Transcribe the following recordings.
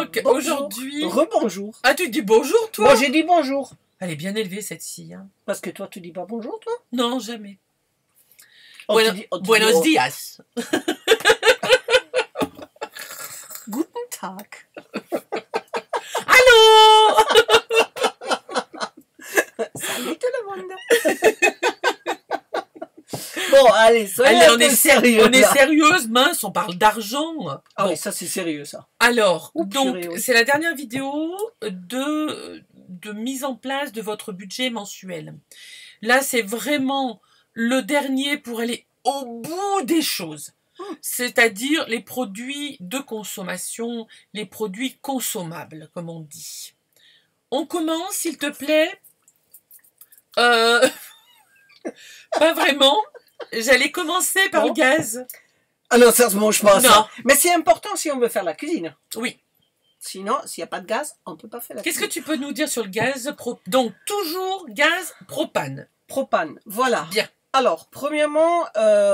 Donc, aujourd'hui... Rebonjour. Ah, tu dis bonjour, toi? Moi, j'ai dit bonjour. Elle est bien élevée, cette fille. Hein. Parce que toi, tu dis pas bonjour, toi? Non, jamais. Buenos dias. Guten Tag. Allô. Salut tout le monde. Bon, allez, soyez un peu sérieux. On est sérieuse, mince, on parle d'argent. Ah bon. oui, ça c'est sérieux, ça. Alors, Oups, donc, purée, oui. c'est la dernière vidéo de mise en place de votre budget mensuel. Là, c'est vraiment le dernier pour aller au bout des choses. C'est-à-dire les produits de consommation, les produits consommables, comme on dit. On commence, s'il te plaît. Pas vraiment. J'allais commencer par le gaz. Ah non, ça se mange pas, Non. ça. Mais c'est important si on veut faire la cuisine. Oui. Sinon, s'il n'y a pas de gaz, on ne peut pas faire la Qu'est-ce cuisine. que tu peux nous dire sur le gaz Donc, toujours gaz propane. Propane, voilà. Bien. Alors, premièrement,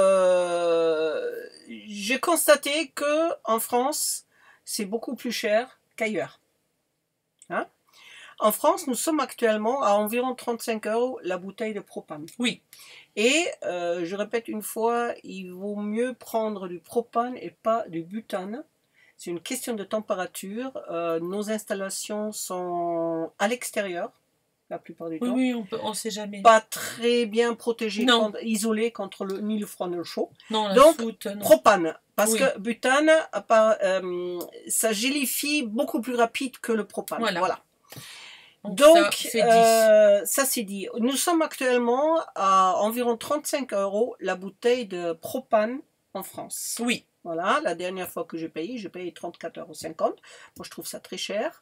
j'ai constaté que en France, c'est beaucoup plus cher qu'ailleurs. Hein? En France, nous sommes actuellement à environ 35 € la bouteille de propane. Oui. Et je répète une fois, il vaut mieux prendre du propane et pas du butane. C'est une question de température. Nos installations sont à l'extérieur, la plupart du temps. Oui, on ne sait jamais. Pas très bien protégées, isolées contre ni le froid ni le chaud. Non, la donc, soute, non. propane. Parce Oui. que butane, ça gélifie beaucoup plus rapide que le propane. Voilà. Donc, ça c'est dit. Nous sommes actuellement à environ 35 € la bouteille de propane en France. Oui. Voilà, la dernière fois que j'ai payé 34,50 €. Moi, je trouve ça très cher.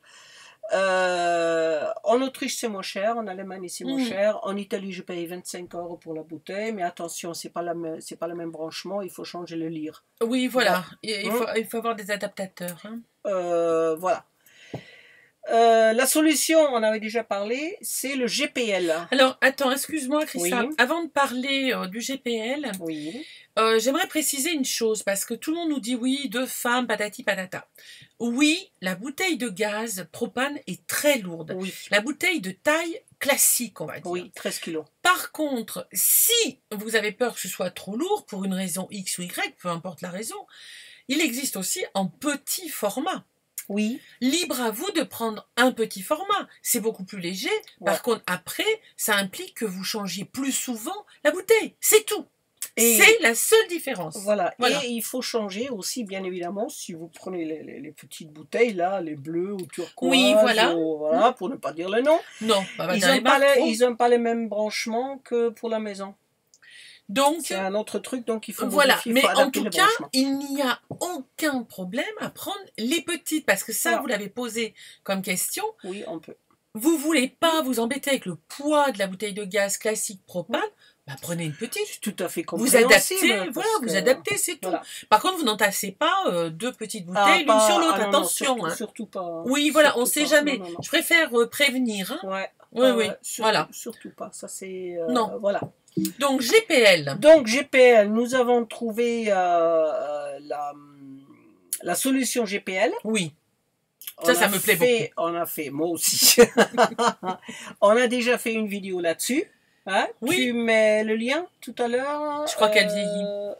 En Autriche, c'est moins cher. En Allemagne, c'est moins cher. En Italie, je paye 25 € pour la bouteille. Mais attention, c'est pas le même branchement. Il faut changer le lire. Oui, voilà. Il faut avoir des adaptateurs. Hein. Voilà. La solution, on avait déjà parlé, c'est le GPL. Alors, attends, excuse-moi, Christa. Oui. Avant de parler du GPL, j'aimerais préciser une chose, parce que tout le monde nous dit oui, 2 femmes, patati patata. Oui, la bouteille de gaz propane est très lourde. Oui. La bouteille de taille classique, on va dire. Oui, 13 kilos. Par contre, si vous avez peur que ce soit trop lourd, pour une raison X ou Y, peu importe la raison, il existe aussi en petit format. Oui. Libre à vous de prendre un petit format. C'est beaucoup plus léger. Ouais. Par contre, après, ça implique que vous changiez plus souvent la bouteille. C'est tout. C'est la seule différence. Voilà. Et il faut changer aussi, bien évidemment, si vous prenez les petites bouteilles, là, les bleues ou turquoise, oui, voilà. Voilà, pour ne pas dire le nom. Non, ils n'ont pas les mêmes branchements que pour la maison. Donc, c'est un autre truc, donc il faut voilà. modifier, Mais en tout cas, il n'y a aucun problème à prendre les petites, parce que ça, vous l'avez posé comme question. Oui, on peut. Vous voulez pas vous embêter avec le poids de la bouteille de gaz classique propane, bah prenez une petite. Tout à fait compréhensible. Vous adaptez, voilà, vous adaptez, c'est tout. Voilà. Par contre, vous n'entassez pas 2 petites bouteilles l'une sur l'autre, attention. Non, surtout pas. Oui, voilà, on ne sait jamais. Non. Je préfère prévenir. Hein. Ouais. Oui, voilà. Surtout pas, ça c'est... non. Voilà. Donc GPL. Donc GPL, nous avons trouvé la solution GPL. Oui. Ça me plaît beaucoup. On a fait, moi aussi. On a déjà fait une vidéo là-dessus. Hein? Oui. Tu mets le lien tout à l'heure. Je crois qu'elle vieillit.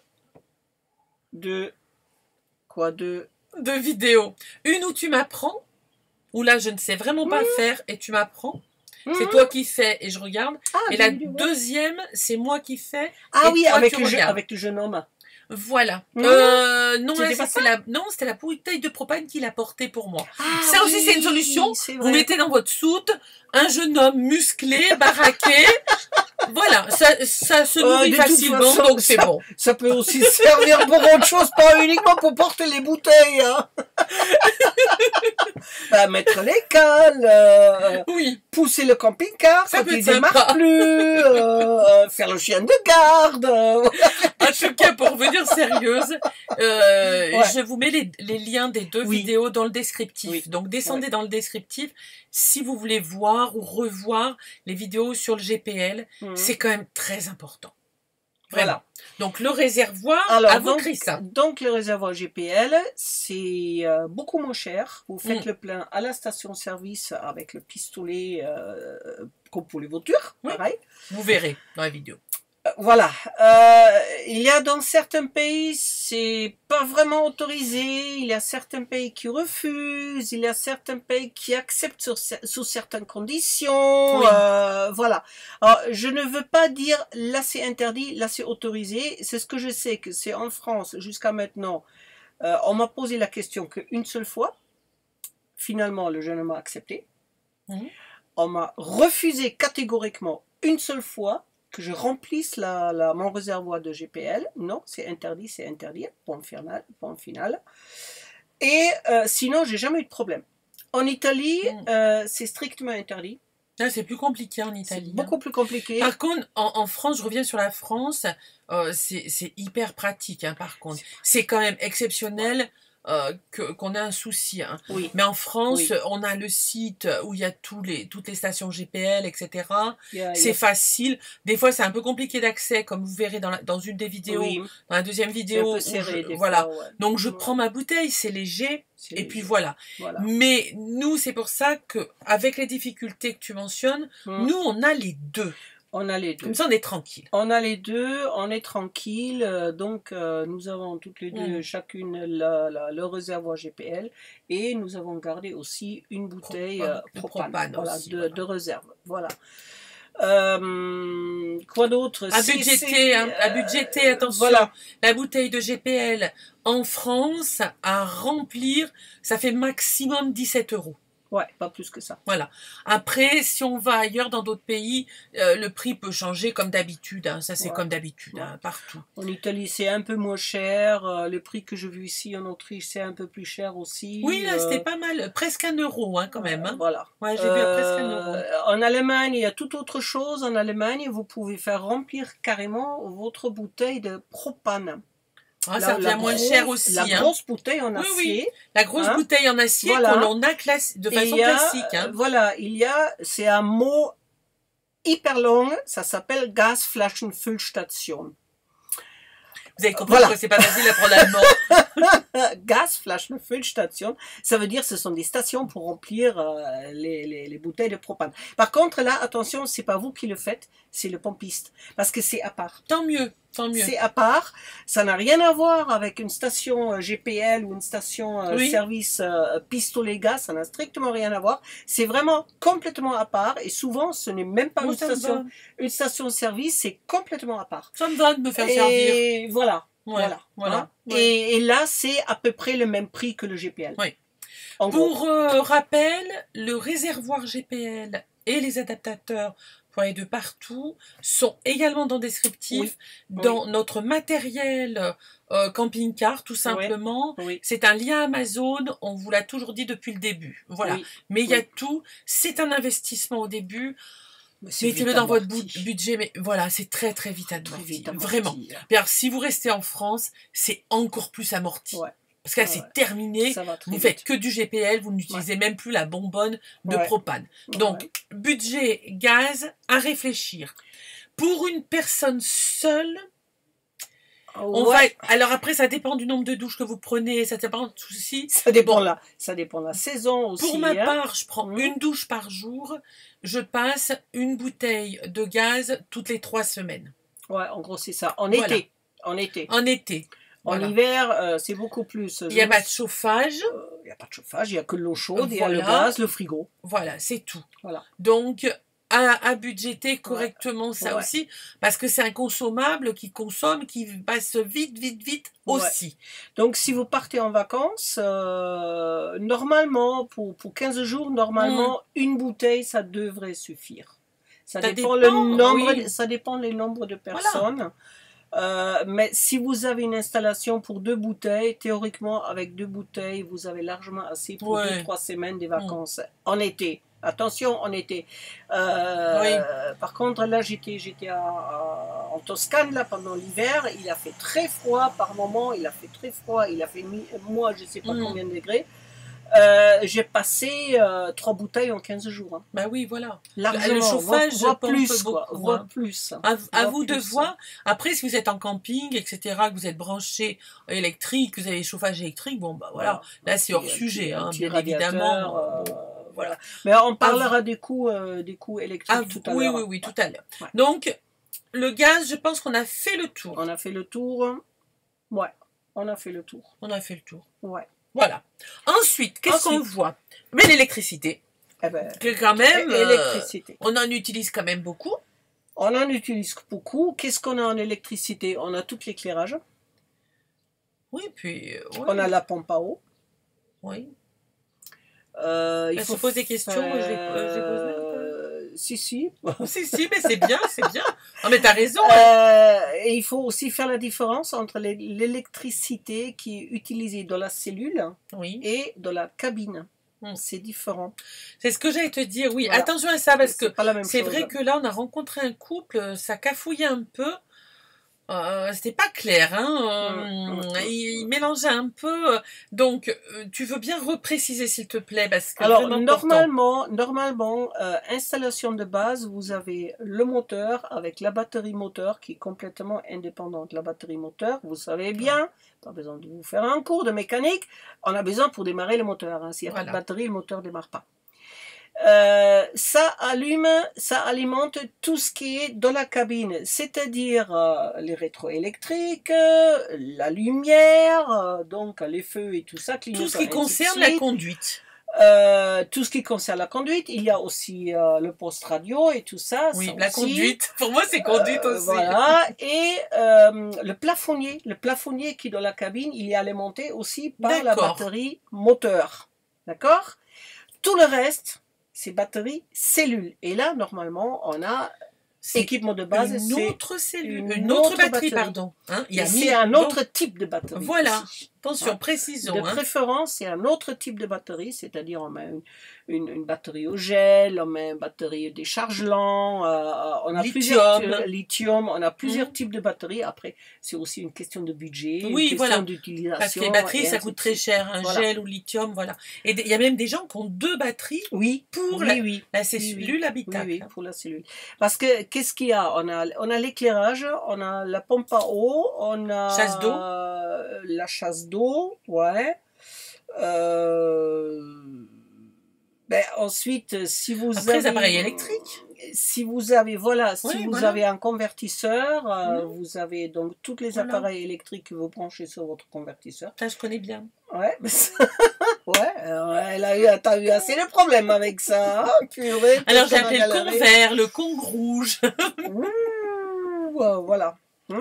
Deux vidéos. Une où tu m'apprends, où là je ne sais vraiment pas le faire et tu m'apprends. C'est toi qui fais et je regarde. Et la deuxième, c'est moi qui fais. Ah oui, toi, avec le jeune homme. Voilà. Non, c'était la bouteille de propane qu'il a portée pour moi. Ah, ça aussi, c'est une solution. Vous mettez dans votre soute un jeune homme musclé, baraqué. Voilà, ça se nourrit facilement, façon, donc c'est bon. Ça peut aussi servir pour autre chose, pas uniquement pour porter les bouteilles. Hein. Mettre les cales, pousser le camping-car quand il ne démarre plus, faire le chien de garde. En tout cas, pour venir sérieuse, je vous mets les liens des 2 vidéos dans le descriptif. Donc, descendez dans le descriptif si vous voulez voir ou revoir les vidéos sur le GPL. C'est quand même très important. Voilà. Donc le réservoir, donc le réservoir GPL, c'est beaucoup moins cher. Vous faites le plein à la station-service avec le pistolet comme pour les voitures, pareil. Vous verrez dans la vidéo. Voilà. Il y a dans certains pays, c'est pas vraiment autorisé. Il y a certains pays qui refusent. Il y a certains pays qui acceptent sous certaines conditions. Voilà. Alors, je ne veux pas dire là c'est interdit, là c'est autorisé. C'est ce que je sais que c'est en France jusqu'à maintenant. On m'a posé la question qu'une seule fois. Finalement, le jeune homme a accepté. On m'a refusé catégoriquement une seule fois que je remplisse mon réservoir de GPL. Non, c'est interdit, point final. Et sinon, j'ai jamais eu de problème. En Italie, c'est strictement interdit. Là, c'est plus compliqué en Italie. C'est beaucoup plus compliqué. Par contre, en France, je reviens sur la France, c'est hyper pratique, hein, par contre. C'est quand même exceptionnel. Qu'on a un souci. Hein. Oui. Mais en France, on a le site où il y a toutes les stations GPL, etc. C'est facile. Des fois, c'est un peu compliqué d'accès, comme vous verrez dans une des vidéos. Dans la deuxième vidéo. Voilà. Donc, je prends ma bouteille, c'est léger. Et puis voilà. Mais nous, c'est pour ça qu'avec les difficultés que tu mentionnes, nous, on a les deux. On a les deux. Comme ça, on est tranquille. On a les deux, on est tranquille. Donc, nous avons toutes les deux, chacune, le réservoir GPL. Et nous avons gardé aussi une bouteille propane de réserve. Voilà. Quoi d'autre? À budgéter, attention. Voilà. La bouteille de GPL en France, à remplir, ça fait maximum 17 €. Ouais, pas plus que ça. Voilà. Après, si on va ailleurs dans d'autres pays, le prix peut changer comme d'habitude. Hein. Ça, c'est comme d'habitude, hein, partout. En Italie, c'est un peu moins cher. Le prix que je vu ici en Autriche, c'est un peu plus cher aussi. Oui, là, c'était pas mal. Presque 1 € hein, quand même. Hein. Voilà. Ouais, j'ai vu à presque 1 €. En Allemagne, il y a toute autre chose. En Allemagne, vous pouvez faire remplir carrément votre bouteille de propane. Ah, ça devient moins cher aussi. La grosse bouteille en acier. Oui. La grosse bouteille en acier qu'on a de façon classique. Hein. Voilà, c'est un mot hyper long, ça s'appelle Gasflaschenfüllstation. Vous avez compris que c'est pas facile d'apprendre l'allemand. Gasflaschenfüllstation, ça veut dire que ce sont des stations pour remplir les bouteilles de propane. Par contre, là, attention, c'est pas vous qui le faites, c'est le pompiste, parce que c'est à part. Tant mieux. C'est à part, ça n'a rien à voir avec une station GPL ou une station service pistolet gaz, ça n'a strictement rien à voir. C'est vraiment complètement à part et souvent ce n'est même pas une station service, c'est complètement à part. Ça me va de me faire servir. Et voilà. Et là, c'est à peu près le même prix que le GPL. Oui. Pour rappel, le réservoir GPL et les adaptateurs pour aller de partout sont également dans descriptif, dans notre matériel camping-car, tout simplement. C'est un lien Amazon, on vous l'a toujours dit depuis le début. Voilà. Mais il y a tout. C'est un investissement au début. Mettez-le dans votre budget, mais voilà, c'est très très vite amorti. Vraiment. Alors, si vous restez en France, c'est encore plus amorti. Parce que là, c'est terminé. Vous faites que du GPL, vous n'utilisez même plus la bonbonne de propane. Donc, budget gaz à réfléchir. Pour une personne seule, alors après, ça dépend du nombre de douches que vous prenez, ça dépend de soucis. Ça dépend de la saison aussi. Pour ma part, je prends une douche par jour. Je passe une bouteille de gaz toutes les 3 semaines. Ouais, en gros, c'est ça. En été. En été. En hiver, c'est beaucoup plus. Il n'y a pas de chauffage. Il n'y a pas de chauffage, il n'y a que l'eau chaude, il y a le gaz, le frigo. Voilà, c'est tout. Voilà. Donc, à budgéter correctement ça aussi, parce que c'est un consommable qui consomme, qui passe vite aussi. Donc, si vous partez en vacances, normalement, pour 15 jours, une bouteille, ça devrait suffire. Ça dépend le nombre de personnes. Voilà. Mais si vous avez une installation pour 2 bouteilles, théoriquement, avec 2 bouteilles, vous avez largement assez pour 2-3 semaines des vacances en été. Attention, en été. Par contre, là, j'étais en Toscane là, pendant l'hiver. Il a fait très froid par moment. Il a fait, moi, je ne sais pas combien de degrés. J'ai passé 3 bouteilles en 15 jours. Hein. Bah oui, voilà. Largement, le chauffage, voire plus, beaucoup, quoi. Voire plus. À vous de voir. Après, si vous êtes en camping, etc., que vous êtes branché électrique, que vous avez chauffage électrique, bon, bah voilà. Là, c'est hors sujet, hein, bien évidemment. Voilà. Mais on parlera des coûts électriques tout à l'heure. Oui, tout à l'heure. Ouais. Donc, le gaz, je pense qu'on a fait le tour. On a fait le tour. Ouais, on a fait le tour. On a fait le tour. Ouais. Voilà. Ensuite, qu'est-ce qu'on voit? Mais l'électricité. Eh ben, que quand même, l'électricité. On en utilise quand même beaucoup. On en utilise beaucoup. Qu'est-ce qu'on a en électricité? On a tout l'éclairage. Oui, puis... Ouais. On a la pompe à eau. Oui. Il faut se poser des questions. J'ai posé si. si, mais c'est bien, c'est bien. Non, mais t'as raison. Et il faut aussi faire la différence entre l'électricité qui est utilisée dans la cellule et dans la cabine. C'est différent. C'est ce que j'allais te dire, oui. Voilà. Attention à ça, parce que c'est vrai que là, on a rencontré un couple, ça cafouillait un peu. C'était pas clair, hein. Il mélangeait un peu. Donc, tu veux bien repréciser, s'il te plaît, parce que alors normalement, installation de base, vous avez le moteur avec la batterie moteur qui est complètement indépendante. La batterie moteur, vous savez bien, pas besoin de vous faire un cours de mécanique. On a besoin pour démarrer le moteur. Hein. S'il n'y a pas de batterie, le moteur ne démarre pas. Ça alimente tout ce qui est dans la cabine, c'est-à-dire les rétroélectriques, la lumière, donc les feux et tout ça. Tout ce qui concerne la conduite. Tout ce qui concerne la conduite, il y a aussi le poste radio et tout ça. Oui, la conduite. Pour moi, c'est conduite aussi. Voilà. Et le plafonnier qui est dans la cabine, il est alimenté aussi par la batterie moteur. D'accord? Tout le reste, c'est batterie cellule. Et là, normalement, on a équipement de base. Une autre cellule, une autre batterie, pardon. Hein, c'est un autre type de batterie. Voilà. Aussi. Attention, précision. De préférence, c'est un autre type de batterie, c'est-à-dire on met une batterie au gel, on met une batterie décharge lent, on a plusieurs lithium, on a plusieurs types de batteries. Après, c'est aussi une question de budget, une question d'utilisation. Parce que les batteries, ça coûte très cher, un gel ou lithium, voilà. Et il y a même des gens qui ont 2 batteries pour la cellule habitable. Oui, pour la cellule. Parce que qu'est-ce qu'il y a? On a l'éclairage, on a la pompe à eau, on a chasse d'eau. La chasse d'eau, ouais. Ensuite, si vous avez les appareils électriques, si vous avez avez un convertisseur, vous avez donc tous les appareils électriques que vous branchez sur votre convertisseur. Ça, je connais bien. Ouais, t'as eu assez de problèmes avec ça. Hein, purée, alors j'ai appelé le con vert, le con rouge. Voilà.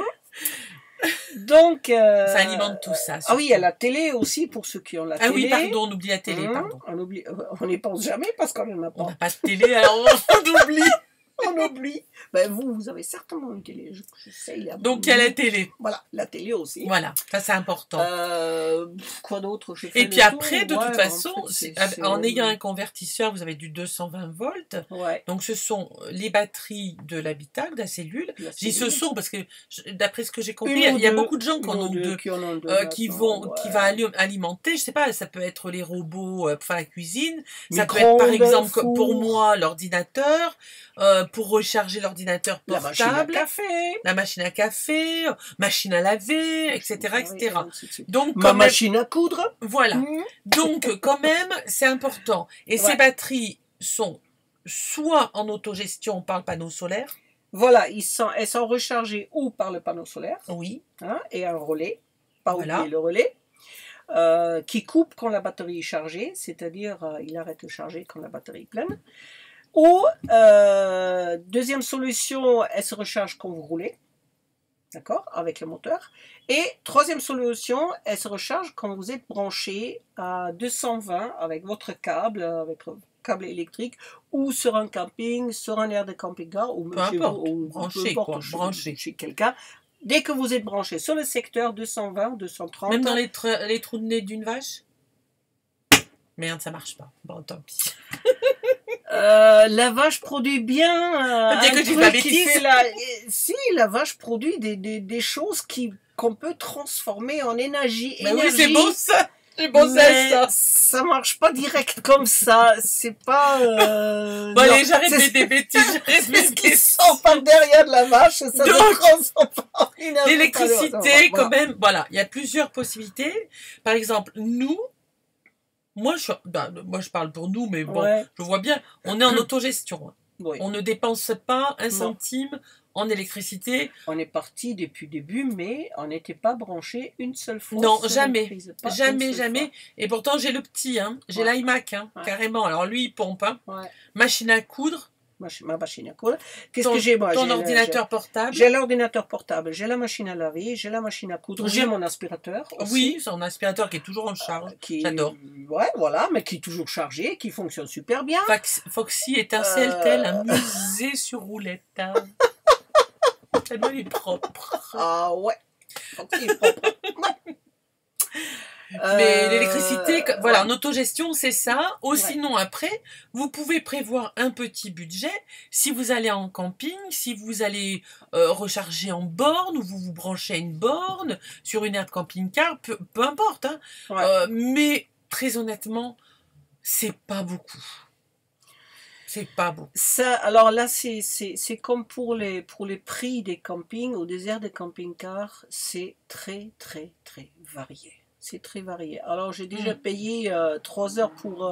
Donc, ça alimente tout ça. Ah oui, il y a la télé aussi pour ceux qui ont la télé. Ah oui, pardon, on oublie la télé, pardon. On n'y pense jamais parce qu'on n'en a pas. On n'a pas de télé, alors on oublie. On oublie. Vous avez certainement une télé. Je sais, donc il y a la télé. Voilà, la télé aussi. Voilà, ça c'est important. Quoi d'autre? Et puis après, de toute façon, en ayant un convertisseur, vous avez du 220 volts. Ouais. Donc ce sont les batteries de l'habitacle, de la cellule. J'y ce sont parce que d'après ce que j'ai compris, il y a beaucoup de gens qui en ont deux, qui vont alimenter. Je sais pas, ça peut être les robots pour faire la cuisine. Ça peut être par exemple pour moi l'ordinateur. Pour recharger l'ordinateur portable, la machine à café, machine à laver, etc., etc. Donc, machine à coudre. Voilà. Donc, quand même, c'est important. Et ces batteries sont soit en autogestion par le panneau solaire. Voilà, elles sont rechargées ou par le panneau solaire. Oui. Hein, et un relais. Pas oublier le relais. Qui coupe quand la batterie est chargée, c'est-à-dire il arrête de charger quand la batterie est pleine. Ou, deuxième solution, elle se recharge quand vous roulez, d'accord, avec le moteur. Et troisième solution, elle se recharge quand vous êtes branché à 220 avec votre câble, électrique, ou sur un camping, sur un aire de camping-car, ou branché chez quelqu'un. Dès que vous êtes branché sur le secteur 220, 230... Même dans les trous de nez d'une vache? Merde, ça marche pas. Bon, tant pis. La vache produit bien. Bien que tu pas bêtise. Si, la vache produit des choses qu'on peut transformer en énergie. Oui, c'est beau ça. J'ai pensé à ça. Ça marche pas direct comme ça. C'est pas. Bon, allez, j'arrête des bêtises. C'est ce qui sort par derrière de la vache. Ça se transforme en l'électricité, quand même. Voilà, il y a plusieurs possibilités. Par exemple, nous. Moi, je parle pour nous, mais bon, je vois bien. On est en autogestion. Hein. Oui. On ne dépense pas un centime en électricité. On est parti depuis le début, mais on n'était pas branché une seule fois. Non, jamais. Jamais. Et pourtant, j'ai le petit, hein. J'ai l'iMac, hein, carrément. Alors lui, il pompe. Hein. Machine à coudre. Ma machine à coudre. Qu'est-ce que j'ai, moi? Ton ordinateur portable. J'ai l'ordinateur portable, j'ai la machine à laver, j'ai la machine à coudre, j'ai mon aspirateur aussi. Oui, c'est un aspirateur qui est toujours en charge. J'adore. Ouais, voilà, mais qui est toujours chargé, qui fonctionne super bien. Foxy étincelle tel un musée sur roulette. Hein. Tellement il est propre. Ah ouais. Foxy est propre. Mais l'électricité, voilà, en autogestion, c'est ça. Ou sinon, après, vous pouvez prévoir un petit budget. Si vous allez en camping, si vous allez recharger en borne, ou vous vous branchez à une borne, sur une aire de camping-car, peu importe. Hein. Mais, très honnêtement, c'est pas beaucoup. C'est pas beaucoup. Ça, alors là, c'est comme pour les prix des campings ou des aires de camping-car, c'est très, très, très varié. C'est très varié. Alors, j'ai déjà payé 3 heures pour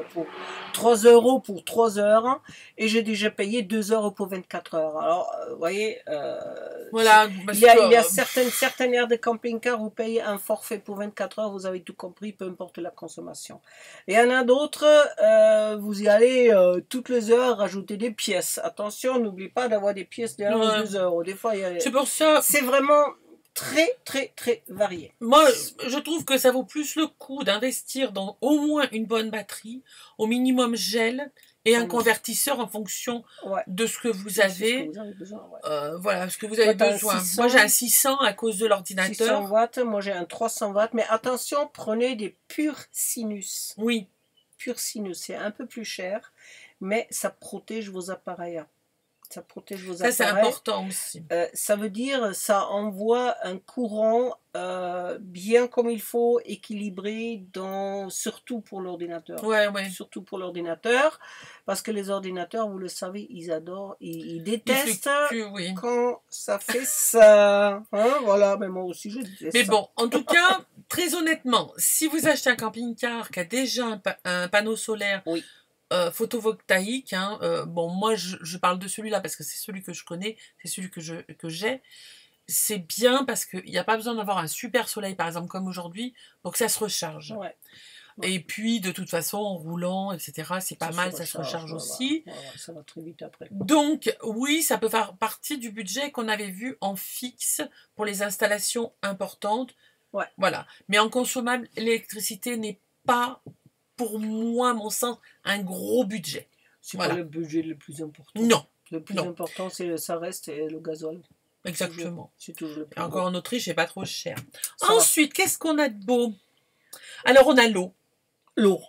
3 € pour 3 heures et j'ai déjà payé 2 € pour 24 heures. Alors, vous voyez, voilà, il y a certaines aires de camping-car, vous payez un forfait pour 24 heures, vous avez tout compris, peu importe la consommation. Et il y en a d'autres, vous y allez toutes les heures rajouter des pièces. Attention, n'oubliez pas d'avoir des pièces de 1 ou 2 €. Des fois, c'est pour ça. C'est vraiment très, très, très varié. Moi, je trouve que ça vaut plus le coup d'investir dans au moins une bonne batterie, au minimum gel, et un convertisseur en fonction de ce que vous avez. Voilà, ce que vous avez besoin. 600, moi, j'ai un 600 à cause de l'ordinateur. 600 watts, moi j'ai un 300 watts. Mais attention, prenez des purs sinus. Oui. Pur sinus, c'est un peu plus cher, mais ça protège vos appareils. Ça protège vos appareils. Ça, c'est important aussi. Ça veut dire, ça envoie un courant bien comme il faut, équilibré, surtout pour l'ordinateur. Surtout pour l'ordinateur, parce que les ordinateurs, vous le savez, ils adorent, ils détestent quand ça fait ça. Hein, voilà, mais moi aussi, je déteste mais bon, en tout cas, très honnêtement, si vous achetez un camping-car qui a déjà un panneau solaire, photovoltaïque, hein, bon, moi je parle de celui-là parce que c'est celui que je connais, c'est celui que j'ai. C'est bien parce qu'il n'y a pas besoin d'avoir un super soleil, par exemple, comme aujourd'hui, pour que ça se recharge. Et puis, de toute façon, en roulant, etc., c'est pas mal, ça se recharge aussi. Ça va très vite après. Donc, oui, ça peut faire partie du budget qu'on avait vu en fixe pour les installations importantes. Voilà. Mais en consommable, l'électricité n'est pas, pour moi, à mon sens, un gros budget. C'est pas le budget le plus important. Non. Le plus important, ça reste le gasoil. Exactement. C'est toujours le plus encore en Autriche, c'est pas trop cher. Ensuite, qu'est-ce qu'on a de beau? Alors, on a l'eau. L'eau.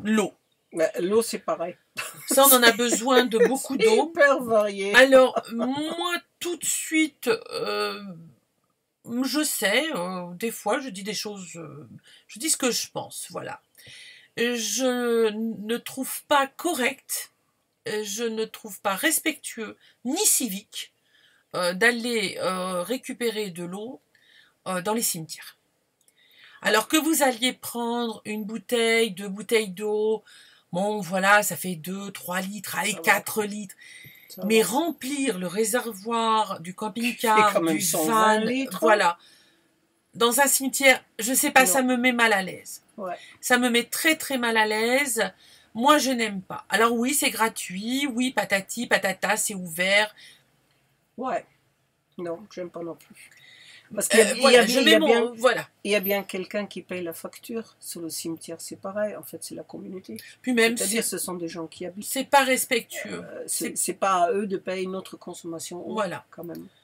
L'eau, c'est pareil. Ça, on en a besoin de beaucoup d'eau. Hyper varié. Alors, moi, tout de suite, je sais, des fois, je dis des choses, je dis ce que je pense, voilà. Je ne trouve pas correct, je ne trouve pas respectueux, ni civique, d'aller récupérer de l'eau dans les cimetières. Alors que vous alliez prendre une bouteille, 2 bouteilles d'eau, bon voilà, ça fait 2, 3 litres, allez, 4 litres. Mais remplir le réservoir du camping-car, du van, voilà, dans un cimetière, je sais pas, ça me met mal à l'aise. Ça me met très très mal à l'aise. Moi, je n'aime pas. Alors oui, c'est gratuit, oui, patati, patata, c'est ouvert. Non, j'aime pas non plus. Parce qu'il y a bien quelqu'un qui paye la facture sur le cimetière, c'est pareil, en fait, c'est la communauté. Puis même, c'est-à-dire, ce sont des gens qui habitent. C'est pas respectueux. C'est pas à eux de payer notre consommation. Voilà. Quand même. Hein?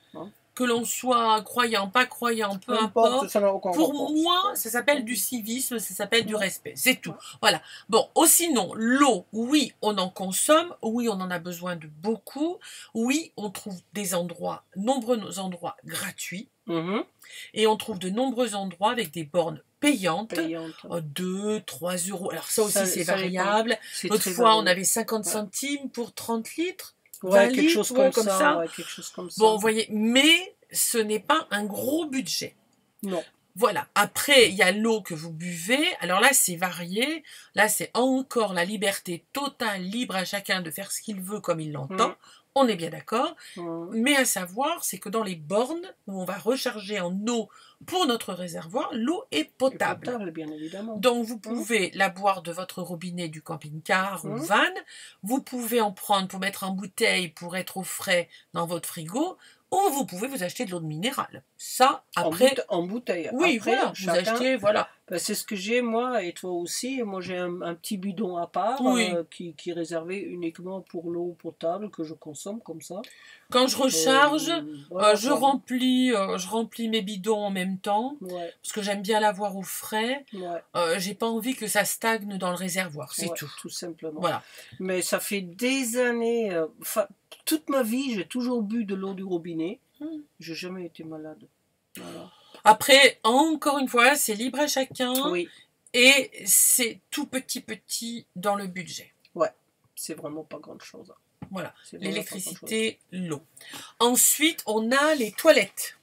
que l'on soit croyant, pas croyant, peu importe, pour moi, ça s'appelle du civisme, ça s'appelle du respect, c'est tout. Voilà. Bon, sinon, l'eau, oui, on en consomme, oui, on en a besoin de beaucoup, oui, on trouve des endroits, nombreux endroits gratuits, et on trouve de nombreux endroits avec des bornes payantes, 2, 3 euros. Alors ça aussi, c'est variable. L'autre fois, on avait 50 centimes pour 30 litres. Ouais, quelque chose comme ça. Ouais, quelque chose comme ça. Bon, vous voyez, mais ce n'est pas un gros budget. Non. Voilà. Après, il y a l'eau que vous buvez. Alors là, c'est varié. Là, c'est encore la liberté totale, libre à chacun de faire ce qu'il veut comme il l'entend. On est bien d'accord. Mais à savoir, c'est que dans les bornes où on va recharger en eau pour notre réservoir, l'eau est potable. Potable, bien évidemment. Donc, vous pouvez la boire de votre robinet du camping-car ou van. Vous pouvez en prendre pour mettre en bouteille pour être au frais dans votre frigo. Ou vous pouvez vous acheter de l'eau minérale. Ça, après... En bouteille. Oui, après, voilà, vous achetez, voilà. Ben, c'est ce que j'ai, moi, et toi aussi. Moi, j'ai un petit bidon à part qui est réservé uniquement pour l'eau potable que je consomme comme ça. Quand je recharge, voilà, je remplis mes bidons en même temps, parce que j'aime bien l'avoir au frais. J'ai pas envie que ça stagne dans le réservoir, c'est tout. Tout simplement. Voilà. Mais ça fait des années... toute ma vie, j'ai toujours bu de l'eau du robinet. J'ai jamais été malade. Voilà. Après, encore une fois, c'est libre à chacun. Oui. Et c'est tout petit dans le budget. Ouais, c'est vraiment pas grand-chose. Voilà, l'électricité, l'eau. Ensuite, on a les toilettes.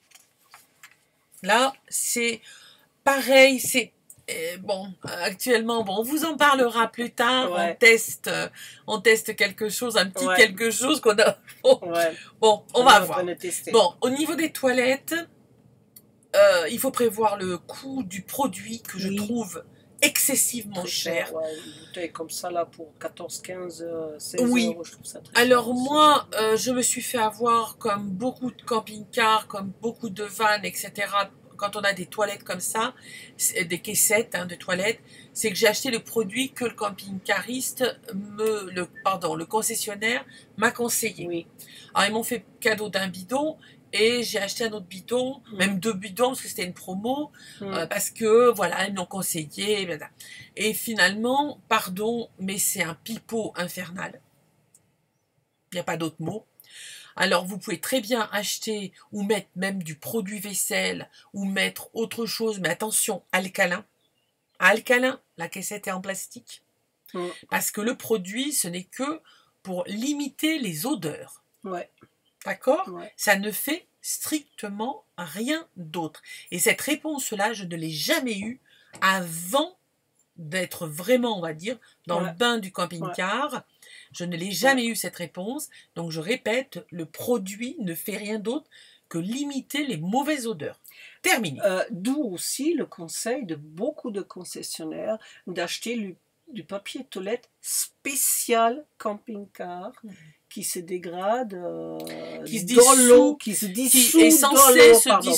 Là, c'est pareil, c'est... bon, actuellement, on vous en parlera plus tard. On teste quelque chose, un petit quelque chose qu'on a. Bon, on va voir. Bon, au niveau des toilettes, il faut prévoir le coût du produit que je trouve excessivement cher. Une bouteille comme ça là pour 14, 15, 16 euros, je trouve ça très Alors cher moi, je me suis fait avoir comme beaucoup de camping-cars, comme beaucoup de vannes, etc. Quand on a des toilettes comme ça, des caissettes de toilettes, c'est que j'ai acheté le produit que le camping-cariste, le concessionnaire m'a conseillé. Alors ils m'ont fait cadeau d'un bidon et j'ai acheté un autre bidon, même 2 bidons parce que c'était une promo, parce que voilà, ils m'ont conseillé. Et finalement, pardon, mais c'est un pipeau infernal. Il n'y a pas d'autre mot. Alors, vous pouvez très bien acheter ou mettre même du produit vaisselle ou mettre autre chose, mais attention, alcalin. Alcalin, la caissette est en plastique. Parce que le produit, ce n'est que pour limiter les odeurs. D'accord ? Ça ne fait strictement rien d'autre. Et cette réponse-là, je ne l'ai jamais eue avant d'être vraiment, on va dire, dans le bain du camping-car. Je ne l'ai jamais eu cette réponse. Donc je répète, le produit ne fait rien d'autre que limiter les mauvaises odeurs. Terminé. D'où aussi le conseil de beaucoup de concessionnaires d'acheter du papier toilette spécial camping-car qui se dégrade dans l'eau, qui se dissout, qui est censé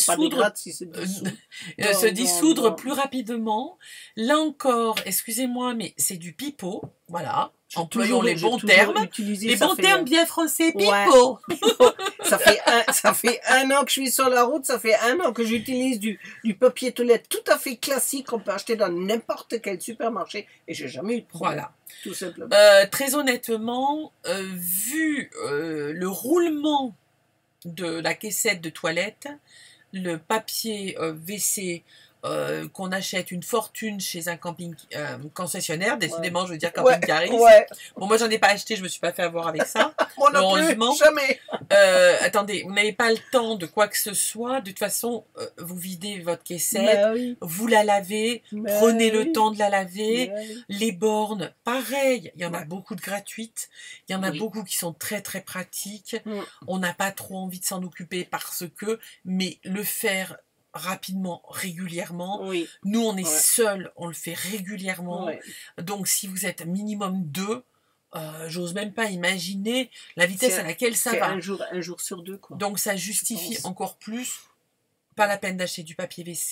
se dissoudre plus rapidement. Là encore, excusez-moi, mais c'est du pipeau, voilà. Employons les bons termes. Les bons termes bien français, pipeau. Ça fait un an que je suis sur la route, ça fait un an que j'utilise du papier toilette tout à fait classique qu'on peut acheter dans n'importe quel supermarché et j'ai jamais eu de problème. Voilà. Tout simplement. Très honnêtement, vu le roulement de la caissette de toilette, le papier WC qu'on achète une fortune chez un camping concessionnaire, décidément je veux dire camping-cariste. Bon, moi j'en ai pas acheté, je me suis pas fait avoir avec ça. Heureusement. Jamais. Attendez, vous n'avez pas le temps de quoi que ce soit. De toute façon, vous videz votre caissette, vous la lavez, prenez le temps de la laver. Les bornes, pareil. Il y en a beaucoup de gratuites. Il y en a beaucoup qui sont très très pratiques. On n'a pas trop envie de s'en occuper mais le faire rapidement, régulièrement. Nous, on est seuls, on le fait régulièrement. Donc, si vous êtes minimum 2, j'ose même pas imaginer la vitesse à laquelle ça va. Un jour sur 2, quoi. Donc, ça justifie encore plus. Pas la peine d'acheter du papier WC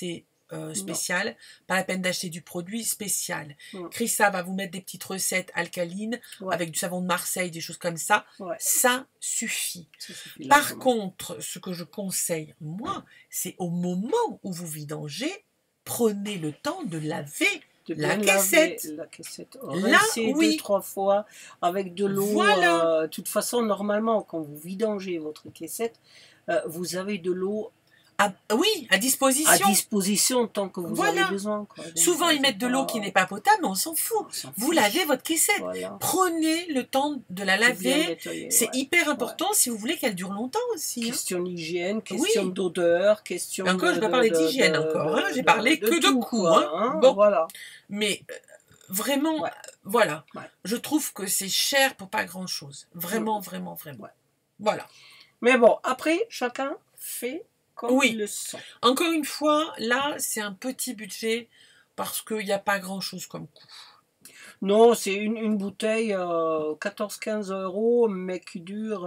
spécial, pas la peine d'acheter du produit spécial. Chrissa va vous mettre des petites recettes alcalines avec du savon de Marseille, des choses comme ça. Ça suffit. Par contre, ce que je conseille, moi, c'est au moment où vous vidangez, prenez le temps de laver la caissette. Là, oui. 2-3 fois avec de l'eau. Voilà. De toute façon, normalement, quand vous vidangez votre caissette, vous avez de l'eau. Oui, à disposition. À disposition tant que vous avez besoin. Quoi. Donc, souvent, ils mettent de l'eau qui n'est pas potable, mais on s'en fout. Vous lavez votre caissette. Prenez le temps de la laver. C'est hyper important si vous voulez qu'elle dure longtemps aussi. Question d'hygiène, question d'odeur, question de... Encore, je ne vais pas parler d'hygiène encore. J'ai parlé que de coût. Bon. Voilà. Mais vraiment, voilà. Je trouve que c'est cher pour pas grand-chose. Vraiment, vraiment, vraiment. Voilà. Mais bon, après, chacun fait... il le sent. Encore une fois, là, c'est un petit budget parce qu'il n'y a pas grand-chose comme coût. Non, c'est une bouteille 14-15 €, mais qui dure...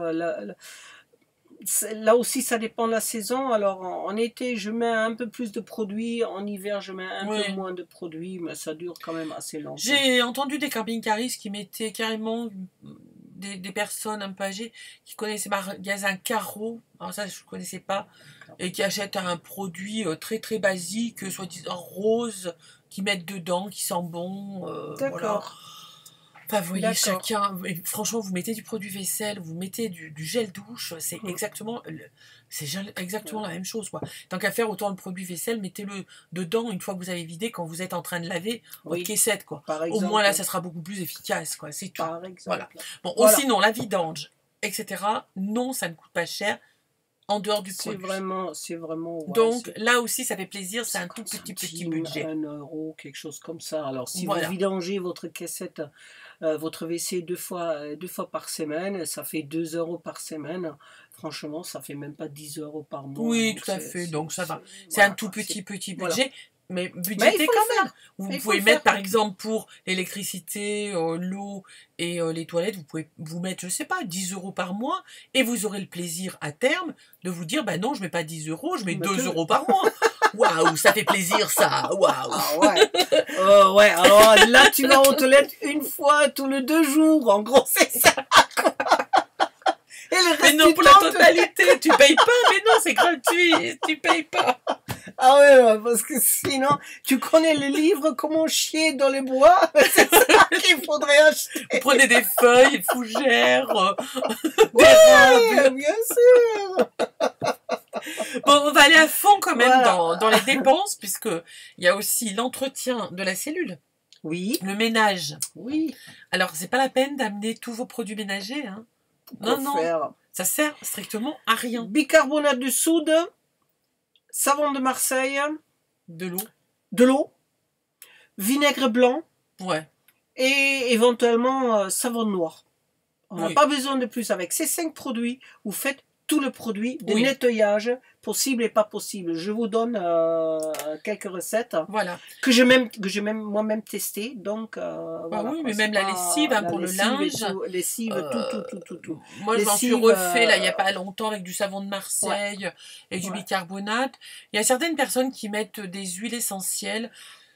Là aussi, ça dépend de la saison. Alors, en été, je mets un peu plus de produits. En hiver, je mets un peu moins de produits, mais ça dure quand même assez longtemps. J'ai entendu des camping-caristes qui mettaient carrément... Des personnes un peu âgées qui connaissaient magasin Caro, alors ça je ne connaissais pas, et qui achètent un produit très très basique, soi-disant rose, qui mettent dedans, qui sent bon. D'accord. Voilà. Enfin, vous voyez, chacun, franchement, vous mettez du produit vaisselle, vous mettez du gel douche, c'est exactement la même chose, quoi. Tant qu'à faire, autant le produit vaisselle, mettez-le dedans une fois que vous avez vidé, quand vous êtes en train de laver votre caissette, quoi. Au moins, là, ça sera beaucoup plus efficace, quoi. C'est tout. Par exemple. Voilà. Bon, sinon, la vidange, etc., non, ça ne coûte pas cher. En dehors du produit. C'est vraiment. Donc là aussi, ça fait plaisir. C'est un tout petit budget. 1 €, quelque chose comme ça. Alors si vous vidangez votre caissette, votre WC deux fois par semaine, ça fait 2 € par semaine. Franchement, ça fait même pas 10 € par mois. Oui, tout à fait. Donc ça va. C'est un tout petit budget. Mais budgété quand même. Vous pouvez mettre, par exemple, pour l'électricité, l'eau et les toilettes, vous pouvez vous mettre, je sais pas, 10 € par mois, et vous aurez le plaisir à terme de vous dire, bah non, je mets pas 10 €, je mets 2 € par mois. Waouh, ça fait plaisir, ça. Waouh. Ouais, alors là, tu vas aux toilettes une fois tous les 2 jours. En gros, c'est ça. Et le reste mais non, pour la totalité, tu payes pas, mais non, c'est gratuit, tu payes pas. Ah ouais, parce que sinon, tu connais le livre Comment chier dans les bois, c'est ça qu'il faudrait acheter. Vous prenez des feuilles, fougères, des robes. Bien sûr. Bon, on va aller à fond quand même dans les dépenses, puisque il y a aussi l'entretien de la cellule. Oui. Le ménage. Oui. Alors, c'est pas la peine d'amener tous vos produits ménagers, hein. Non, ça sert strictement à rien. Bicarbonate de soude, savon de Marseille, de l'eau, vinaigre blanc, et éventuellement savon noir. On n'a pas besoin de plus. Avec ces 5 produits, vous faites tout le produit de nettoyage possible et pas possible. Je vous donne quelques recettes que j'ai même moi-même testé. Donc oui, mais même la lessive pour le linge, lessive, tout. Moi, je m'en suis refait là il y a pas longtemps avec du savon de Marseille et du bicarbonate. Il y a certaines personnes qui mettent des huiles essentielles.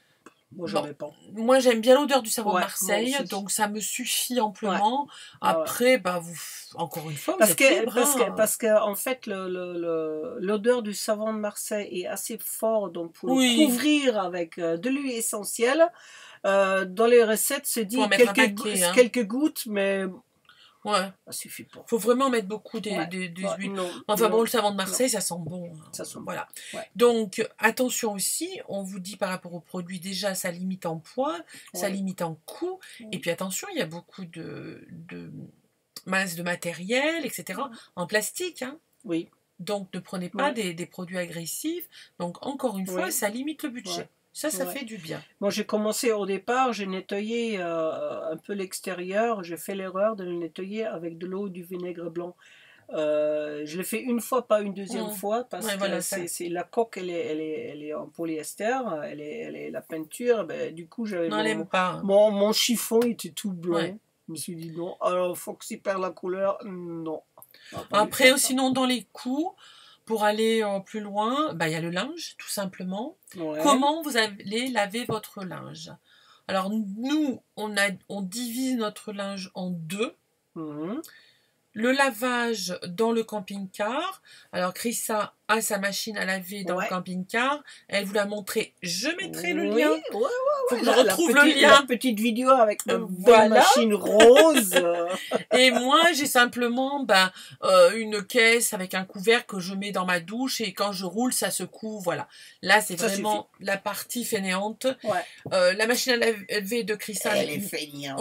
Moi, j'aime bien l'odeur du savon de Marseille, donc ça me suffit amplement. Après, encore une fois, parce que en fait, l'odeur du savon de Marseille est assez fort, donc pour le couvrir avec de l'huile essentielle, dans les recettes, c'est dit quelques gouttes, mais ça suffit pas. Faut vraiment mettre beaucoup d'huile. Bon, le savon de Marseille, ça sent bon. Ça sent voilà. Donc, attention aussi, on vous dit par rapport aux produits, déjà, ça limite en poids, ça limite en coût. Et puis, attention, il y a beaucoup de masse de matériel, etc. en plastique. Hein. Oui. Donc, ne prenez pas des produits agressifs. Donc, encore une fois, ça limite le budget. Ça fait du bien. Moi, j'ai commencé au départ, j'ai nettoyé un peu l'extérieur. J'ai fait l'erreur de le nettoyer avec de l'eau et du vinaigre blanc. Je l'ai fait une fois, pas une deuxième fois, parce que c'est la coque, elle est en polyester, elle est la peinture. Du coup, j'avais mon chiffon était tout blanc. Je me suis dit non. Alors, faut que s'il perd la couleur, non. Après, sinon, dans les coûts, pour aller plus loin, bah, il y a le linge, tout simplement. Ouais. Comment vous allez laver votre linge? Alors, nous, on divise notre linge en deux. Mhm. Le lavage dans le camping-car. Alors, Chrissa a sa machine à laver dans le camping-car. Elle vous l'a montré. Je mettrai le lien. Faut que je retrouve le lien. La petite vidéo avec la belle machine rose. Et moi, j'ai simplement une caisse avec un couvert que je mets dans ma douche et quand je roule, ça secoue. Voilà. Là, c'est vraiment la partie fainéante. La machine à laver de Chrissa. Elle est fainéante.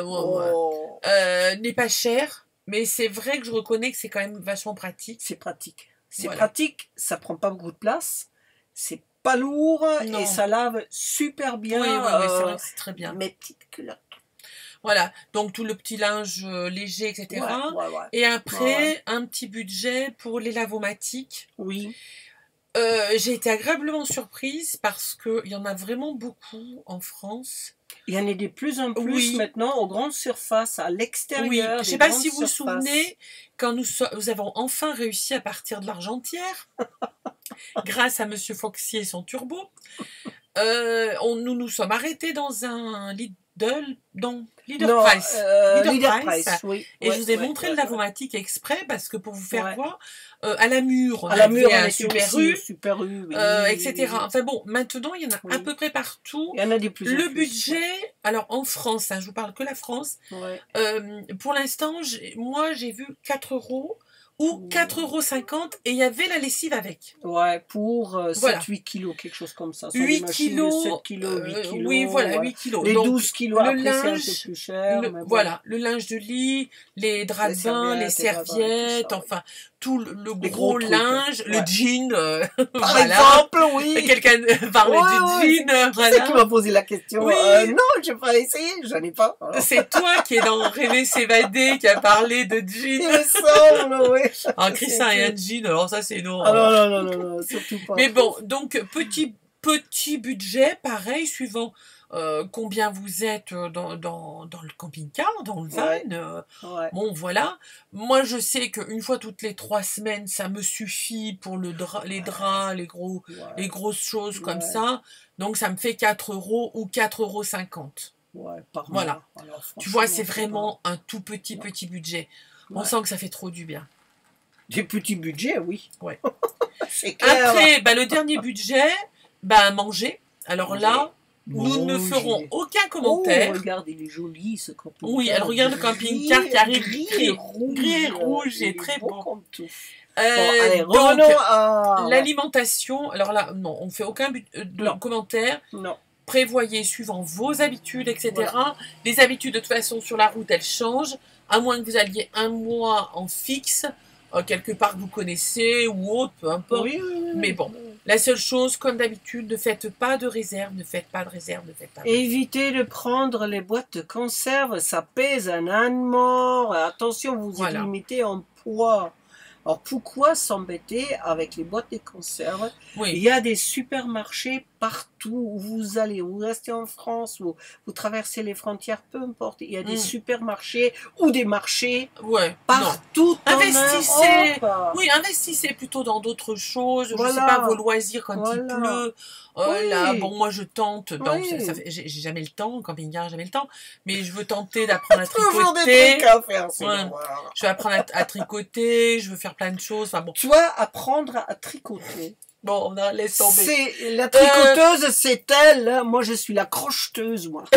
N'est pas chère. Mais c'est vrai que je reconnais que c'est quand même vachement pratique. C'est pratique. C'est pratique, ça prend pas beaucoup de place, c'est pas lourd et ça lave super bien. Oui, c'est vrai que c'est très bien. Mes petites culottes. Voilà, donc tout le petit linge léger, etc. Et après, un petit budget pour les lavomatiques. Oui. J'ai été agréablement surprise parce qu'il y en a vraiment beaucoup en France. Il y en a de plus en plus maintenant aux grandes surfaces, à l'extérieur. Je ne sais pas si vous vous souvenez, quand nous avons enfin réussi à partir de l'Argentière, grâce à Monsieur Foxier et son turbo, nous nous sommes arrêtés dans un Lidl Price. Oui. Et je vous ai montré le lavomatique exprès parce que pour vous faire voir, à la Mure, on a Super U, etc. Enfin bon, maintenant il y en a à peu près partout. Il y en a des plus en plus. Le budget, alors en France, je vous parle que la France, pour l'instant, moi j'ai vu 4 € ou 4,50 € et il y avait la lessive avec. Ouais, pour 7-8 kilos, quelque chose comme ça. 8 kilos, 7 kilos, 8 kilos. Oui, voilà, 8 kilos. Les donc, 12 kilos, le après linge, c'est un peu plus cher. Voilà, le linge de lit, les draps de bain, les serviettes, enfin, tout le gros linge, le jean. Par exemple, oui. Quelqu'un parlait du jean. C'est qui m'a posé la question. Non, je n'ai pas essayé, j'en ai pas. C'est toi qui es dans Rêver s'évader, qui a parlé de jean. Il me semble, oui. Ah, Christin et un jean, alors ça c'est non. Ah non, surtout pas. Mais bon, donc petit budget, pareil, suivant combien vous êtes dans le camping-car, dans le van. Bon, voilà. Moi, je sais qu'une fois toutes les 3 semaines, ça me suffit pour les draps, les grosses choses comme ça. Donc, ça me fait 4 € ou 4,50 €. Par mois. Alors, tu vois, c'est vraiment un tout petit budget. On sent que ça fait trop du bien. Des petits budgets, oui. Ouais. C'est clair. Après, le dernier budget, manger. Alors là, nous ne ferons aucun commentaire. Oh, regarde, il est joli ce camping-car. Oui, elle regarde le camping-car qui arrive gris et rouge et très beau. Allez, revenons à l'alimentation. Alors là, non, on ne fait aucun commentaire. Non. Prévoyez suivant vos habitudes, etc. Les habitudes, de toute façon, sur la route, elles changent. À moins que vous alliez un mois en fixe, quelque part que vous connaissez ou autre, peu importe. Mais bon. La seule chose, comme d'habitude, ne faites pas de réserve, Évitez de prendre les boîtes de conserve, ça pèse un âne mort. Attention, vous êtes limité en poids. Alors pourquoi s'embêter avec les boîtes de conserve? Il y a des supermarchés partout où vous allez, vous restez en France, vous traversez les frontières, peu importe. Il y a des supermarchés ou des marchés partout. Investissez. Investissez plutôt dans d'autres choses. Je ne sais pas, vos loisirs quand il pleut. Là, bon, moi je tente. Donc, j'ai jamais le temps, camping-car, jamais le temps. Mais je veux tenter d'apprendre à tricoter. Toujours des trucs à faire, je vais apprendre à tricoter. Je veux faire plein de choses. Enfin, bon. Tu vois, apprendre à tricoter. Bon, on laisse tomber. La tricoteuse, c'est elle. Moi, je suis la crocheteuse, moi.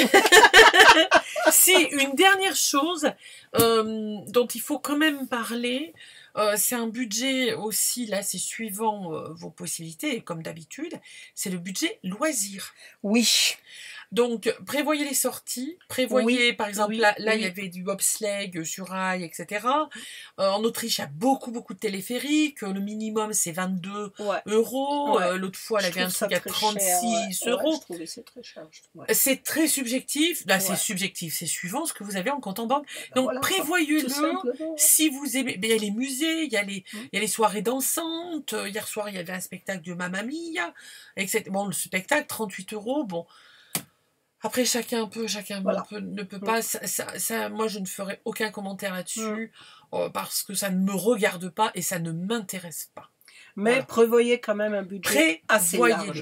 Si, une dernière chose dont il faut quand même parler, c'est un budget aussi, là, c'est suivant vos possibilités, comme d'habitude, c'est le budget loisir. Oui. Donc, prévoyez les sorties, prévoyez, par exemple, là, il y avait du bobsleigh sur rail, etc. En Autriche, il y a beaucoup de téléphériques. Le minimum, c'est 22 €. L'autre fois, elle avait un truc à 36 €. Je trouvais c'est très cher. C'est très subjectif. Là, c'est subjectif. C'est suivant ce que vous avez en compte en banque. Donc, prévoyez-le. Si vous aimez, il y a les musées, il y a les soirées dansantes. Hier soir, il y avait un spectacle de Mamma Mia, etc. Bon, le spectacle, 38 €. Bon. Après, chacun ne peut pas. Moi, je ne ferai aucun commentaire là-dessus parce que ça ne me regarde pas et ça ne m'intéresse pas. Mais voilà. Prévoyez quand même un budget assez large.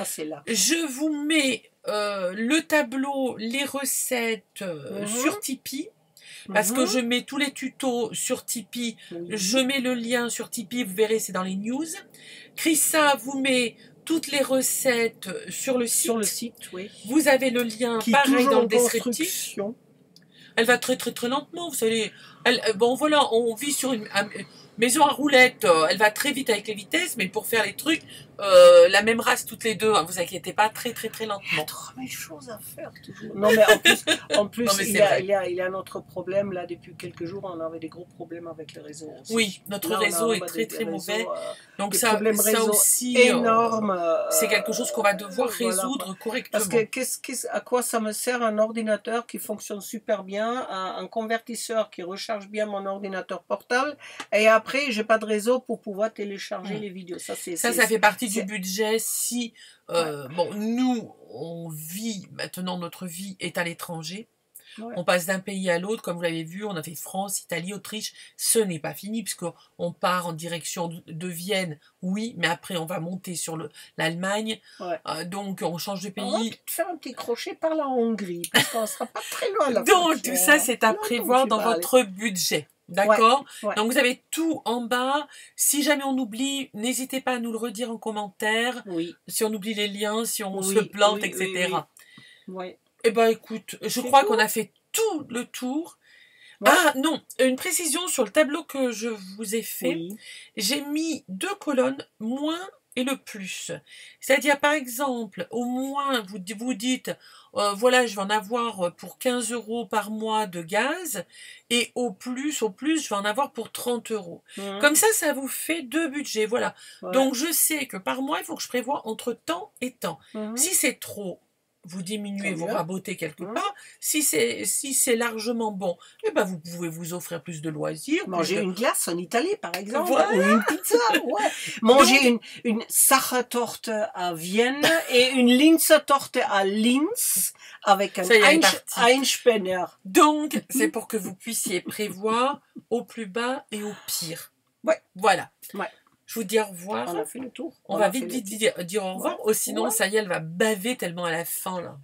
Je vous mets le tableau, les recettes sur Tipeee. Parce que je mets tous les tutos sur Tipeee, je mets le lien sur Tipeee, vous verrez, c'est dans les news. Chrissa vous met toutes les recettes sur le site. Sur le site, oui. Vous avez le lien, qui pareil dans le descriptif. Elle va très très très lentement, vous savez. Bon voilà, on vit sur une maison à roulettes, elle va très vite avec les vitesses, mais pour faire les trucs, la même race toutes les deux, hein, vous inquiétez pas, très très très lentement. Il y a trop de choses à faire toujours. Non mais en plus non, mais il y a un autre problème là, depuis quelques jours, on avait des gros problèmes avec le réseau aussi. Oui, notre réseau est très très mauvais, donc ça aussi énorme. C'est quelque chose qu'on va devoir résoudre correctement. Parce que à quoi ça me sert un ordinateur qui fonctionne super bien, un convertisseur qui recharge bien mon ordinateur portable, et après j'ai pas de réseau pour pouvoir télécharger les vidéos. Ça fait partie du budget. Si bon, nous on vit maintenant, notre vie est à l'étranger. On passe d'un pays à l'autre, comme vous l'avez vu, on a fait France, Italie, Autriche. Ce n'est pas fini puisqu'on part en direction de Vienne, oui, mais après on va monter sur l'Allemagne. Donc on change de pays. On va peut-être faire un petit crochet par la Hongrie parce qu'on ne sera pas très loin. Donc tout ça c'est à prévoir dans votre budget. D'accord? Donc vous avez tout en bas. Si jamais on oublie, n'hésitez pas à nous le redire en commentaire. Si on oublie les liens, si on se plante, etc. Eh ben écoute, je crois qu'on a fait tout le tour. Ah non, une précision sur le tableau que je vous ai fait. J'ai mis 2 colonnes, moins et le plus. C'est-à-dire, par exemple, au moins, vous dites, voilà, je vais en avoir pour 15 € par mois de gaz, et au plus, je vais en avoir pour 30 €. Comme ça vous fait 2 budgets, voilà. Donc, je sais que par mois, il faut que je prévoie entre temps et temps. Si c'est trop, vous diminuez, vous rabotez quelque part. Si c'est largement bon, eh ben vous pouvez vous offrir plus de loisirs. Manger une glace en Italie, par exemple, ou une pizza. Manger une Sachertorte à Vienne et une Linzertorte à Linz avec un Einspanner. Donc, c'est pour que vous puissiez prévoir au plus bas et au pire. Voilà. Je vous dis au revoir. On a fait le tour. On va vite dire au revoir. Sinon, ça y est, elle va baver tellement à la fin, là.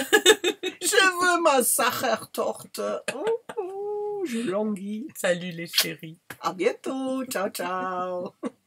Je veux ma Sachertorte. Je languis. Salut les chéris. À bientôt. Ciao, ciao.